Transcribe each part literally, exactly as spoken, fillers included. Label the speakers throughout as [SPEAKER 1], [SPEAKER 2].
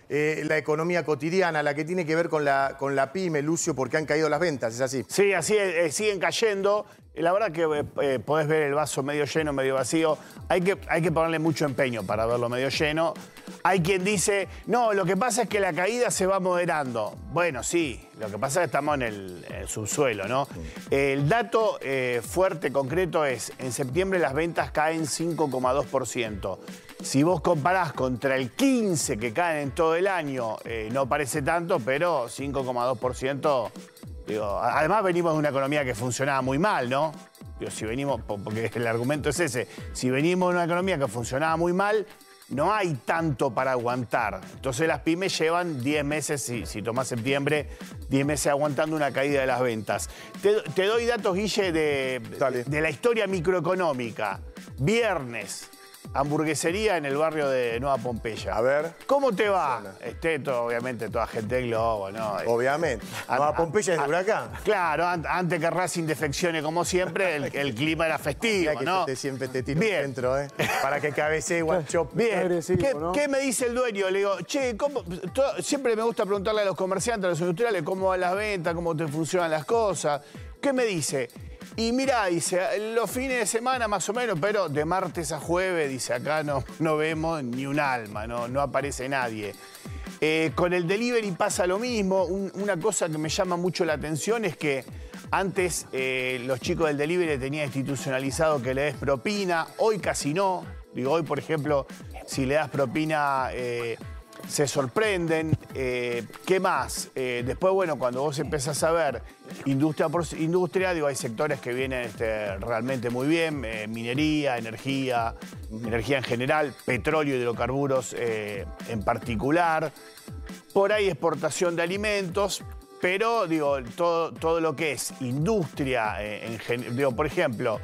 [SPEAKER 1] eh, la economía cotidiana, la que tiene que ver con la, con la pyme, Lucio, porque han caído las ventas, ¿es así?
[SPEAKER 2] Sí, así eh, siguen cayendo. La verdad que eh, podés ver el vaso medio lleno, medio vacío. Hay que, hay que ponerle mucho empeño para verlo medio lleno. Hay quien dice, no, lo que pasa es que la caída se va moderando. Bueno, sí, lo que pasa es que estamos en el, en el subsuelo, ¿no? Sí. El dato eh, fuerte, concreto es, en septiembre las ventas caen cinco coma dos por ciento. Si vos comparás contra el quince por ciento que caen en todo el año, eh, no parece tanto, pero cinco coma dos por ciento... Digo, además venimos de una economía que funcionaba muy mal, ¿no? Digo, si venimos, porque el argumento es ese, si venimos de una economía que funcionaba muy mal, no hay tanto para aguantar. Entonces las pymes llevan diez meses, si, si tomás septiembre, diez meses aguantando una caída de las ventas. Te, te doy datos, Guille, de, de la historia microeconómica. Viernes. Hamburguesería en el barrio de Nueva Pompeya.
[SPEAKER 1] A ver.
[SPEAKER 2] ¿Cómo te va? Esteto, obviamente, toda gente de Globo, ¿no?
[SPEAKER 1] Obviamente. Nueva Pompeya es de Huracán.
[SPEAKER 2] Claro, antes que Racing defeccione como siempre, el, el clima era festivo,
[SPEAKER 1] que
[SPEAKER 2] ¿no?
[SPEAKER 1] Te, siempre te tiro dentro, ¿eh? Para que cabecee Guanchop.
[SPEAKER 2] Bien. ¿Qué, ¿no? ¿Qué me dice el dueño? Le digo, che, ¿cómo? Todo, siempre me gusta preguntarle a los comerciantes, a los industriales, cómo van las ventas, cómo te funcionan las cosas. ¿Qué me dice? Y mirá, dice, los fines de semana más o menos, pero de martes a jueves, dice, acá no, no vemos ni un alma, no, no aparece nadie. Eh, con el delivery pasa lo mismo. Un, una cosa que me llama mucho la atención es que antes eh, los chicos del delivery tenían institucionalizado que le des propina, hoy casi no. Digo, hoy, por ejemplo, si le das propina... Eh, se sorprenden. Eh, ¿Qué más? Eh, después, bueno, cuando vos empezás a ver industria por industria, digo, hay sectores que vienen este, realmente muy bien. Eh, minería, energía, energía en general, petróleo y hidrocarburos eh, en particular. Por ahí exportación de alimentos. Pero, digo, todo, todo lo que es industria, eh, en, digo, por ejemplo...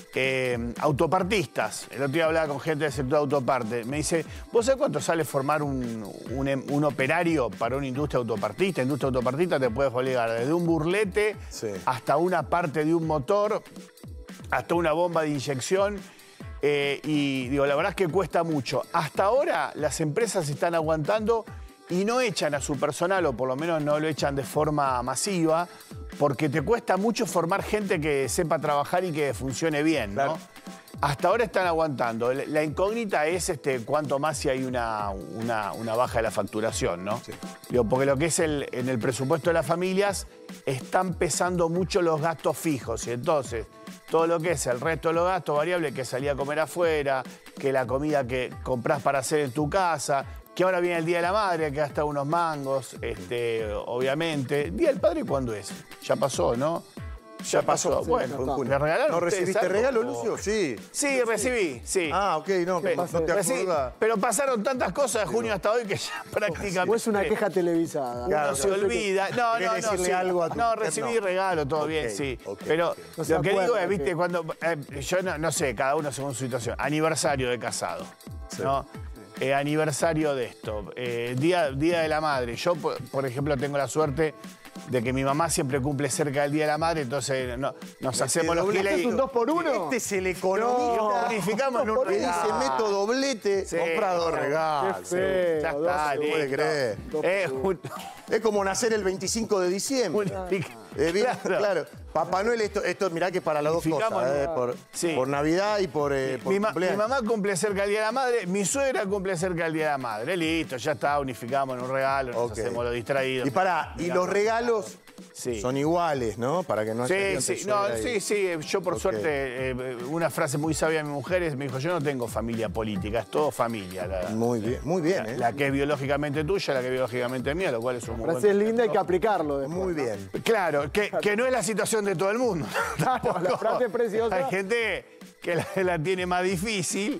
[SPEAKER 2] Eh, autopartistas. El otro día hablaba con gente del sector de autoparte. Me dice, ¿vos sabés cuánto sale formar un, un, un operario para una industria autopartista? Industria autopartista te puedes obligar desde un burlete sí. hasta una parte de un motor, hasta una bomba de inyección. Eh, y digo, la verdad es que cuesta mucho. Hasta ahora las empresas están aguantando y no echan a su personal, o por lo menos no lo echan de forma masiva, porque te cuesta mucho formar gente que sepa trabajar y que funcione bien, ¿no? Claro. Hasta ahora están aguantando. La incógnita es este, cuánto más si hay una, una, una baja de la facturación, ¿no? Sí. Digo, porque lo que es el, en el presupuesto de las familias están pesando mucho los gastos fijos y entonces todo lo que es el resto de los gastos variables, que salir a comer afuera, que la comida que comprás para hacer en tu casa, que ahora viene el Día de la Madre, que gasta unos mangos, este, obviamente. ¿Día del Padre cuándo es? Ya pasó, ¿no? Ya, ya pasó. pasó. Bueno,
[SPEAKER 1] sí, ¿me regalaron? ¿No recibiste regalo, Lucio? Sí.
[SPEAKER 2] Sí, recibí, sí.
[SPEAKER 1] Ah, ok, no, que no te acuerdas.
[SPEAKER 2] Pero pasaron tantas cosas de junio hasta hoy que ya prácticamente...
[SPEAKER 3] O es una queja televisada.
[SPEAKER 2] Uno claro, se claro. olvida. No, no, no. Sí. Algo a tu no, recibí no. regalo, todo okay, bien, sí. Okay, pero okay. No lo que acuerda, digo es, viste, okay. cuando... Eh, yo no, no sé, cada uno según su situación. Aniversario de casado, sí. ¿no? Eh, aniversario de esto, eh, día, día de la Madre. Yo, por, por ejemplo, tengo la suerte de que mi mamá siempre cumple cerca del Día de la Madre, entonces no, nos
[SPEAKER 1] ¿Este
[SPEAKER 2] hacemos los giles.
[SPEAKER 1] ¿Es un dos por uno? Este es el economista.
[SPEAKER 2] No, unificamos en un regalo.
[SPEAKER 1] Dice, meto doblete, sí, compra dos regalos.
[SPEAKER 2] Sí, ya está,
[SPEAKER 1] no puede creer. Eh, un, es como nacer el veinticinco de diciembre. Eh, bien, claro. claro. Papá Noel, esto, esto mirá que para las dos cosas, eh, por, sí. por Navidad y por, eh, por
[SPEAKER 2] mi, ma mi mamá cumple cerca del Día de la Madre, mi suegra cumple cerca del Día de la Madre. Listo, ya está, unificamos en un regalo, nos okay. hacemos los distraídos.
[SPEAKER 1] Y pará, y los regalos sí. son iguales, ¿no? Para que no haya
[SPEAKER 2] Sí, sí, no, sí, sí. Yo por okay. suerte, eh, una frase muy sabia de mi mujer es, me dijo, yo no tengo familia política, es todo familia. La,
[SPEAKER 1] muy bien, muy bien.
[SPEAKER 2] La,
[SPEAKER 1] ¿eh?
[SPEAKER 2] la que es biológicamente tuya, la que es biológicamente mía, lo cual es un muy
[SPEAKER 3] buen... frase linda, hay que aplicarlo después,
[SPEAKER 1] muy bien.
[SPEAKER 2] ¿no? Claro, que, que no es la situación de todo el mundo.
[SPEAKER 3] Claro, la frase preciosa.
[SPEAKER 2] Hay gente que la, la tiene más difícil.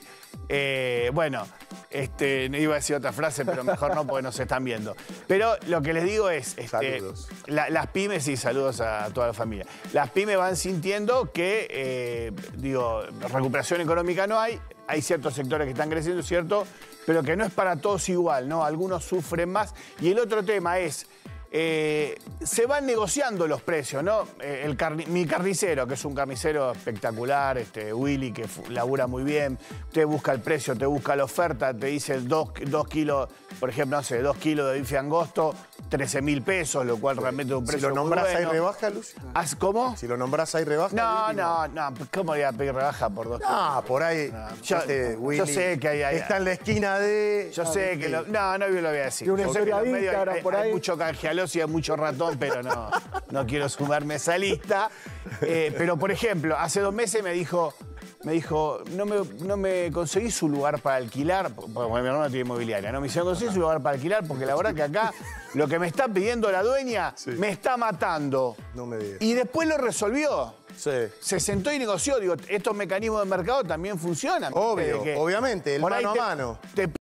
[SPEAKER 2] Eh, bueno, este, no iba a decir otra frase, pero mejor no porque nos están viendo. Pero lo que les digo es, este, la, las pymes, y saludos a toda la familia, las pymes van sintiendo que, eh, digo, recuperación económica no hay, hay ciertos sectores que están creciendo, ¿cierto? Pero que no es para todos igual, ¿no? Algunos sufren más. Y el otro tema es, Eh, se van negociando los precios, ¿no? Eh, el carni mi carnicero, que es un carnicero espectacular, este, Willy, que labura muy bien, te busca el precio, te busca la oferta, te dice dos, dos kilos, por ejemplo, no sé, dos kilos de bife angosto, trece mil pesos, lo cual realmente es un precio
[SPEAKER 1] Si lo nombrás,
[SPEAKER 2] muy bueno.
[SPEAKER 1] ¿hay rebaja, Lucio?
[SPEAKER 2] ¿Cómo?
[SPEAKER 1] Si lo nombrás, ¿hay rebaja?
[SPEAKER 2] No, no, no, ¿cómo voy a pedir rebaja por dos kilos?
[SPEAKER 1] No, por ahí.
[SPEAKER 2] No, yo,
[SPEAKER 1] este, Willy,
[SPEAKER 2] yo sé que hay... hay
[SPEAKER 1] está en la esquina de...
[SPEAKER 2] Yo sé que... Lo, no, no lo voy a decir.
[SPEAKER 3] Y una
[SPEAKER 2] Yo sé que
[SPEAKER 3] historia
[SPEAKER 2] en los
[SPEAKER 3] de
[SPEAKER 2] medios
[SPEAKER 3] Instagram
[SPEAKER 2] hay,
[SPEAKER 3] por
[SPEAKER 2] hay
[SPEAKER 3] ahí.
[SPEAKER 2] mucho canjealoso y hay mucho ratón, pero no, no quiero sumarme a esa lista. Eh, pero, por ejemplo, hace dos meses me dijo... Me dijo, no me, no me conseguís un lugar para alquilar, porque mi hermano tiene inmobiliaria, ¿no? Me dice, no conseguís un lugar para alquilar, porque la verdad que acá lo que me está pidiendo la dueña sí. me está matando.
[SPEAKER 1] No me digas.
[SPEAKER 2] Y después lo resolvió.
[SPEAKER 1] Sí.
[SPEAKER 2] Se sentó y negoció. Digo, estos mecanismos de mercado también funcionan.
[SPEAKER 1] Obvio,
[SPEAKER 2] que
[SPEAKER 1] obviamente, el mano a
[SPEAKER 2] te,
[SPEAKER 1] mano.
[SPEAKER 2] Te